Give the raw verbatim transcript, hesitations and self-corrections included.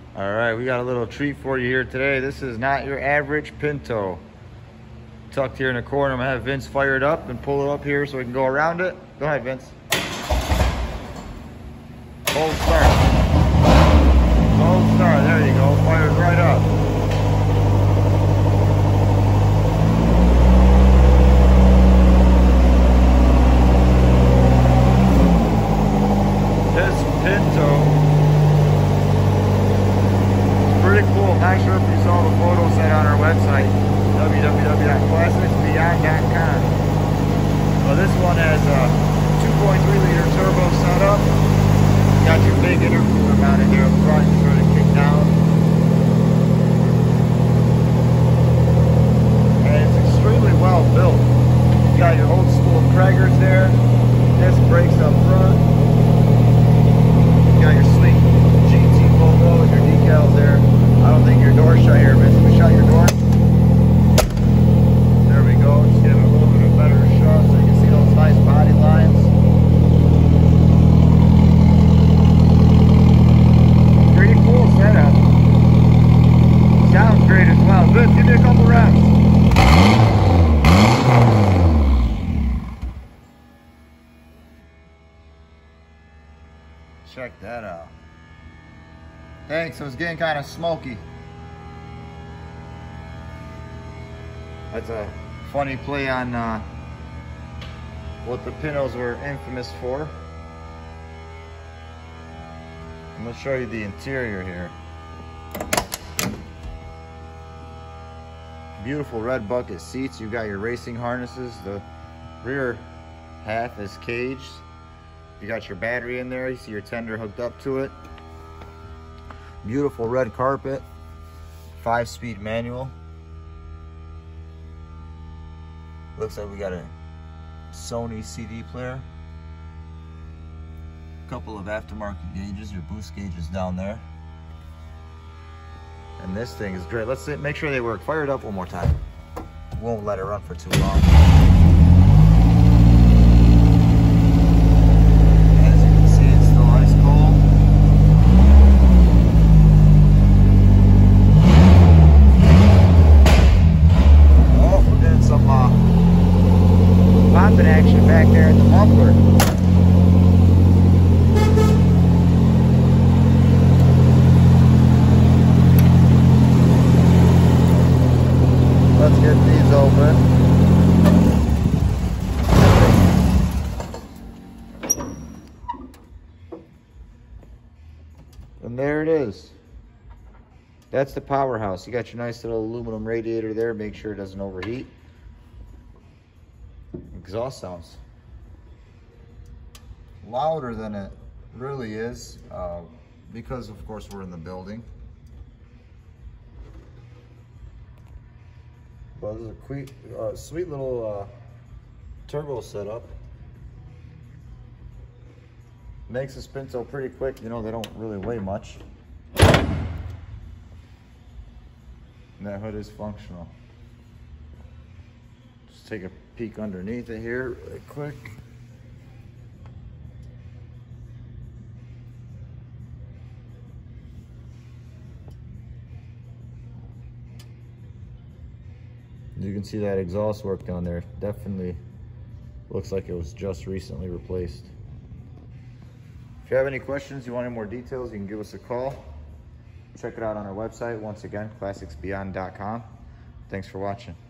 All right, we got a little treat for you here today. This is not your average Pinto. Tucked here in the corner, I'm gonna have Vince fire it up and pull it up here so we can go around it. Go ahead, Vince. Hold start. Hold start, there you go, fires right up. This Pinto, pretty cool. I'm not sure if you saw the photos set on our website, w w w dot classics beyond dot com. Well, this one has a two point three liter turbo setup. Got your big intercooler mounted here up front, you sort of kick down. And it's extremely well built. You got your old school Craigers there, disc brakes up front. You got your sweet G T logo and your decals there. I don't think your door's shut here, Vince. Can we shut your door? There we go. Just give it a little bit of better shot so you can see those nice body lines. Pretty cool setup. Sounds great as well. Vince, give me a couple reps. Check that out. Thanks, it was getting kind of smoky. That's a funny play on uh, what the Pintos were infamous for. I'm gonna show you the interior here. Beautiful red bucket seats. You've got your racing harnesses. The rear half is caged. You got your battery in there. You see your tender hooked up to it. Beautiful red carpet, five-speed manual. Looks like we got a Sony C D player. A couple of aftermarket gauges, your boost gauges down there. And this thing is great. Let's make sure they work. Fire it up one more time. Won't let it run for too long. Popping action back there in the muffler. Let's get these open. And there it is. That's the powerhouse. You got your nice little aluminum radiator there. Make sure it doesn't overheat. Exhaust sounds louder than it really is uh, because of course we're in the building. But this is a quick, uh, sweet little uh, turbo setup. Makes this Pinto pretty quick. You know, they don't really weigh much. And that hood is functional. Just take a peek underneath it here really quick. You can see that exhaust work down there. Definitely looks like it was just recently replaced. If you have any questions, you want any more details, you can give us a call. Check it out on our website, once again, classics beyond dot com. Thanks for watching.